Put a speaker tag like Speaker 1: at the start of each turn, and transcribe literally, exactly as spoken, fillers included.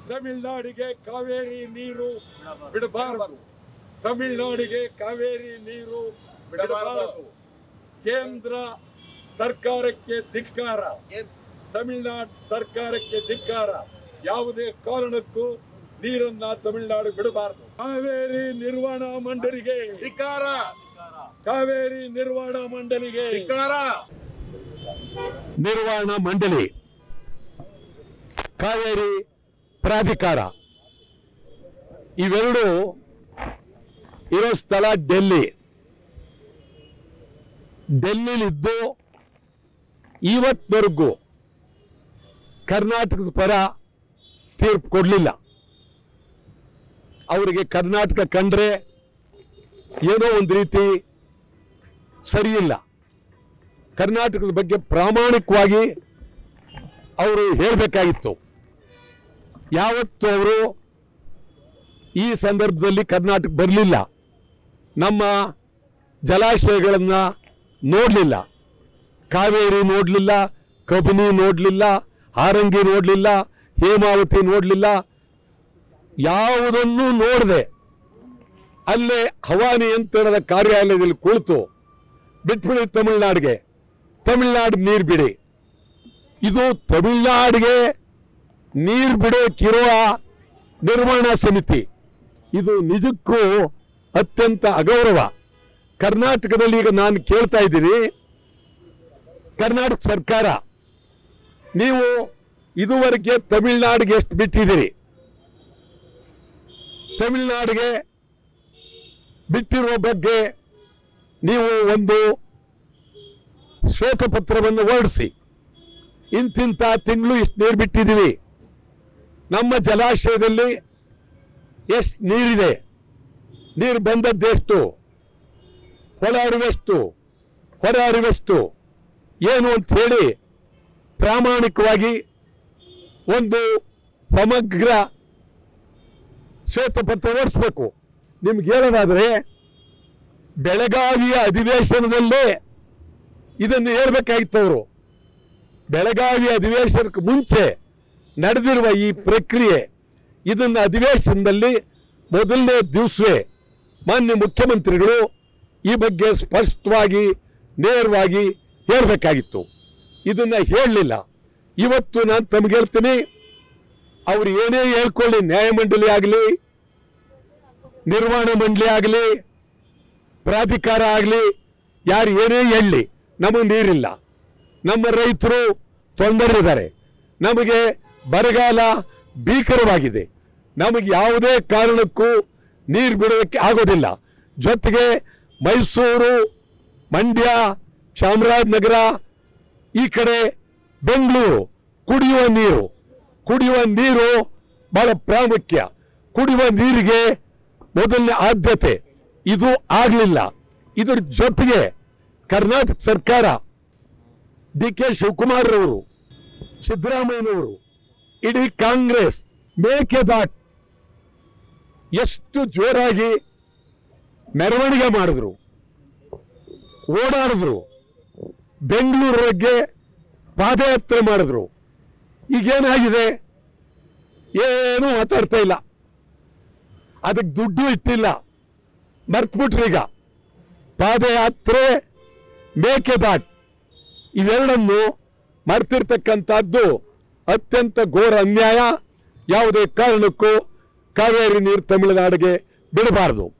Speaker 1: ತಮಿಳುನಾಡಿಗೆ ಕಾವೇರಿ ನೀರು ಬಿಡಬಾರದು. ತಮಿಳುನಾಡಿಗೆ ಕಾವೇರಿ ನೀರು ಬಿಡಬಾರದು. ಕೇಂದ್ರ ಸರ್ಕಾರಕ್ಕೆ ಧಿಕ್ಕಾರ, ತಮಿಳುನಾಡು ಸರ್ಕಾರಕ್ಕೆ ಧಿಕ್ಕಾರ. ಯಾವುದೇ ಕಾರಣಕ್ಕೂ ನೀರನ್ನ ತಮಿಳುನಾಡು ಬಿಡಬಾರದು. ಕಾವೇರಿ ನಿರ್ವಹಣಾ ಮಂಡಳಿಗೆ ಧಿಕ್ಕಾರ, ಕಾವೇರಿ ನಿರ್ವಹಣಾ ಮಂಡಳಿಗೆ ಧಿಕ್ಕಾರ.
Speaker 2: ನಿರ್ವಹಣಾ ಮಂಡಳಿ, ಕಾವೇರಿ ಪ್ರಾಧಿಕಾರ ಇವೆರಡು ಇರೋ ಸ್ಥಳ ಡೆಲ್ಲಿ. ಡೆಲ್ಲಿಲಿದ್ದು ಇವತ್ತವರೆಗೂ ಕರ್ನಾಟಕದ ಪರ ತೀರ್ಪು ಕೊಡಲಿಲ್ಲ. ಅವರಿಗೆ ಕರ್ನಾಟಕ ಕಂಡ್ರೆ ಏನೋ ಒಂದು ರೀತಿ ಸರಿಯಿಲ್ಲ. ಕರ್ನಾಟಕದ ಬಗ್ಗೆ ಪ್ರಾಮಾಣಿಕವಾಗಿ ಅವರು ಹೇಳಬೇಕಾಗಿತ್ತು. ಯಾವತ್ತು ಅವರು ಈ ಸಂದರ್ಭದಲ್ಲಿ ಕರ್ನಾಟಕ ಬರಲಿಲ್ಲ, ನಮ್ಮ ಜಲಾಶಯಗಳನ್ನು ನೋಡಲಿಲ್ಲ. ಕಾವೇರಿ ನೋಡಲಿಲ್ಲ, ಕಬಿನಿ ನೋಡಲಿಲ್ಲ, ಹಾರಂಗಿ ನೋಡಲಿಲ್ಲ, ಹೇಮಾವತಿ ನೋಡಲಿಲ್ಲ. ಯಾವುದನ್ನು ನೋಡದೆ ಅಲ್ಲೇ ಹವಾನಿಯಂತ್ರಣದ ಕಾರ್ಯಾಲಯದಲ್ಲಿ ಕುಳಿತು ಬಿಟ್ಬಿಡಿ ತಮಿಳುನಾಡಿಗೆ, ತಮಿಳುನಾಡು ನೀರು ಬಿಡಿ. ಇದು ತಮಿಳುನಾಡಿಗೆ ನೀರು ಬಿಡೋಕ್ಕಿರುವ ನಿರ್ವಹಣಾ ಸಮಿತಿ. ಇದು ನಿಜಕ್ಕೂ ಅತ್ಯಂತ ಅಗೌರವ. ಕರ್ನಾಟಕದಲ್ಲಿ ಈಗ ನಾನು ಕೇಳ್ತಾ ಇದ್ದೀನಿ, ಕರ್ನಾಟಕ ಸರ್ಕಾರ ನೀವು ಇದುವರೆಗೆ ತಮಿಳುನಾಡಿಗೆ ಎಷ್ಟು ಬಿಟ್ಟಿದ್ದೀರಿ? ತಮಿಳುನಾಡಿಗೆ ಬಿಟ್ಟಿರುವ ಬಗ್ಗೆ ನೀವು ಒಂದು ಶ್ವೇತಪತ್ರವನ್ನು ಹೊರಡಿಸಿ, ಇಂತಿಂಥ ತಿಂಗಳು ಇಷ್ಟು ನೀರು ಬಿಟ್ಟಿದ್ದೀವಿ, ನಮ್ಮ ಜಲಾಶಯದಲ್ಲಿ ಎಷ್ಟು ನೀರಿದೆ, ನೀರು ಬಂದದ್ದೆಷ್ಟು, ಹೊರ ಹರಿವೆಷ್ಟು, ಹೊರ ಹರಿವೆಷ್ಟು ಏನು ಅಂತ ಹೇಳಿ ಪ್ರಾಮಾಣಿಕವಾಗಿ ಒಂದು ಸಮಗ್ರ ಶ್ವೇತಪತ್ರ ಹೊರಡಿಸ್ಬೇಕು. ನಿಮ್ಗೆ ಹೇಳೋದಾದರೆ ಬೆಳಗಾವಿಯ ಅಧಿವೇಶನದಲ್ಲೇ ಇದನ್ನು ಹೇಳಬೇಕಾಗಿತ್ತು. ಅವರು ಬೆಳಗಾವಿ ಅಧಿವೇಶನಕ್ಕೆ ಮುಂಚೆ ನಡೆದಿರುವ ಈ ಪ್ರಕ್ರಿಯೆ, ಇದನ್ನು ಅಧಿವೇಶನದಲ್ಲಿ ಮೊದಲನೇ ದಿವಸವೇ ಮಾನ್ಯ ಮುಖ್ಯಮಂತ್ರಿಗಳು ಈ ಬಗ್ಗೆ ಸ್ಪಷ್ಟವಾಗಿ ನೇರವಾಗಿ ಹೇಳಬೇಕಾಗಿತ್ತು. ಇದನ್ನು ಹೇಳಲಿಲ್ಲ. ಇವತ್ತು ನಾನು ತಮಗೆ ಹೇಳ್ತೀನಿ, ಅವರು ಏನೇ ಹೇಳ್ಕೊಳ್ಳಿ, ನ್ಯಾಯಮಂಡಳಿ ಆಗಲಿ, ನಿರ್ವಹಣಾ ಮಂಡಳಿ ಆಗಲಿ, ಪ್ರಾಧಿಕಾರ ಆಗಲಿ, ಯಾರು ಏನೇ ಹೇಳಲಿ, ನಮಗೆ ನೀರಿಲ್ಲ, ನಮ್ಮ ರೈತರು ತೊಂದರೆಯಿದ್ದಾರೆ, ನಮಗೆ ಬರಗಾಲ ಭೀಕರವಾಗಿದೆ, ನಮಗೆ ಯಾವುದೇ ಕಾರಣಕ್ಕೂ ನೀರು ಬಿಡೋದಕ್ಕೆ ಆಗೋದಿಲ್ಲ. ಜೊತೆಗೆ ಮೈಸೂರು, ಮಂಡ್ಯ, ಚಾಮರಾಜನಗರ, ಈ ಕಡೆ ಬೆಂಗಳೂರು ಕುಡಿಯುವ ನೀರು ಕುಡಿಯುವ ನೀರು ಬಹಳ ಪ್ರಾಮುಖ್ಯ. ಕುಡಿಯುವ ನೀರಿಗೆ ಮೊದಲನೇ ಆದ್ಯತೆ. ಇದು ಆಗಲಿಲ್ಲ. ಇದರ ಜೊತೆಗೆ ಕರ್ನಾಟಕ ಸರ್ಕಾರ, ಡಿ ಕೆ ಶಿವಕುಮಾರ್ ಅವರು, ಸಿದ್ದರಾಮಯ್ಯನವರು, ಇಡೀ ಕಾಂಗ್ರೆಸ್ ಮೇಕೆದಾಟು ಎಷ್ಟು ಜೋರಾಗಿ ಮೆರವಣಿಗೆ ಮಾಡಿದ್ರು, ಓಡಾಡಿದ್ರು, ಬೆಂಗಳೂರು ಬಗ್ಗೆ ಪಾದಯಾತ್ರೆ ಮಾಡಿದ್ರು. ಈಗೇನಾಗಿದೆ? ಏನೂ ಮಾತಾಡ್ತಾ ಇಲ್ಲ. ಅದಕ್ಕೆ ದುಡ್ಡು ಇಟ್ಟಿಲ್ಲ, ಮರ್ತ್ಬಿಟ್ರೀಗ. ಪಾದಯಾತ್ರೆ, ಮೇಕೆದಾಟು ಇವೆರಡನ್ನು ಮರ್ತಿರ್ತಕ್ಕಂಥದ್ದು ಅತ್ಯಂತ ಘೋರ ಅನ್ಯಾಯ. ಯಾವುದೇ ಕಾರಣಕ್ಕೂ ಕಾವೇರಿ ನೀರು ತಮಿಳುನಾಡಿಗೆ ಬಿಡಬಾರದು.